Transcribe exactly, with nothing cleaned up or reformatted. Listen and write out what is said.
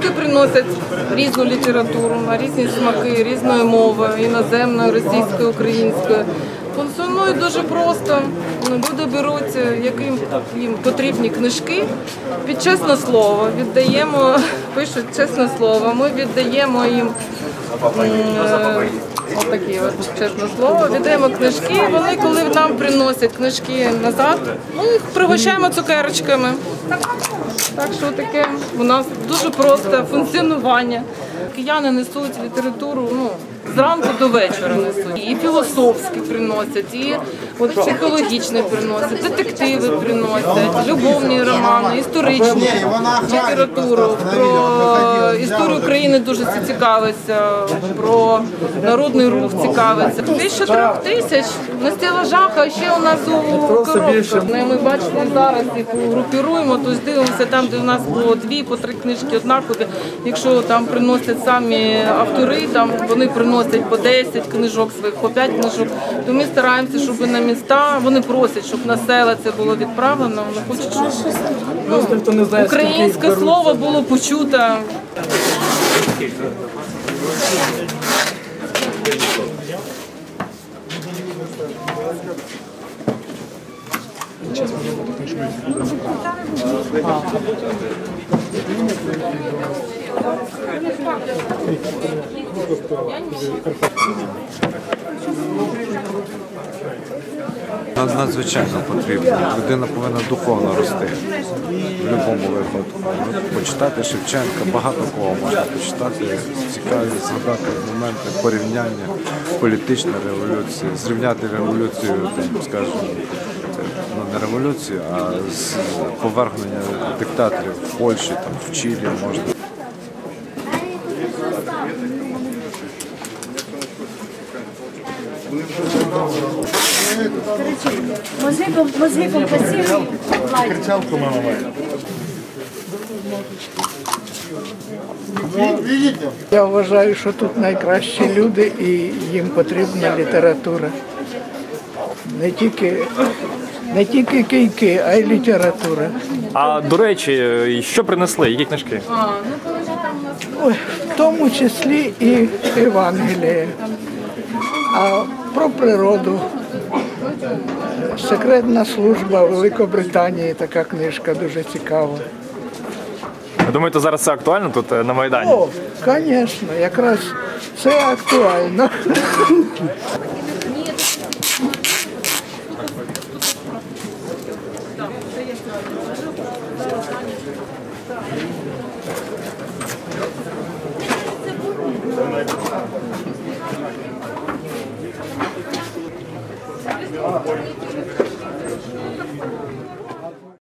Дітки приносять різну літературу на різні смаки, різної мови, іноземної, російської, української. Функціонує дуже просто. Люди беруть, яким їм потрібні книжки, під чесне слово віддаємо, пишуть чесне слово, ми віддаємо їм отакі от, чесне слово, віддаємо книжки, вони коли нам приносять книжки назад, ми їх пригощаємо цукерочками. Так що таке у нас дуже просто функціонування. Кияни несуть літературу, ну, зранку до вечора несуть. І філософські приносять, і от психологічні приносять, детективи приносять, любовні романи, історичну літературу. Про історію України дуже цікавиться, про народний рух цікавиться. Більше трьох тисяч на стелажах, а ще у нас у коробках. Ми бачимо зараз, їх групіруємо, тобто дивимося там, де у нас було дві, по три книжки однакові. Якщо там приносять самі автори, там вони приносять по десять книжок своїх, по п'ять книжок, то ми стараємося, щоб на міста, вони просять, щоб на села це було відправлено, вони хочуть, щоб ну, українське слово було почуто. Надзвичайно потрібно. Людина повинна духовно рости в будь-якому випадку. Почитати Шевченка, багато кого можна почитати, цікаві згадати моменти порівняння політичної революції, зрівняти революцію, там, скажімо, ну, не революцію, а з повернення диктаторів в Польщі, там, в Чилі можна. Мозги компасивні. Кричалку мама має. Я вважаю, що тут найкращі люди і їм потрібна література. Не тільки, не тільки кийки, а й література. А, до речі, що принесли? Які книжки? Ой, в тому числі і Євангеліє. А про природу. Секретна служба Великобританії, така книжка дуже цікава. Ви думаєте, зараз це актуально тут на Майдані? О, звісно, якраз це актуально. Thank you.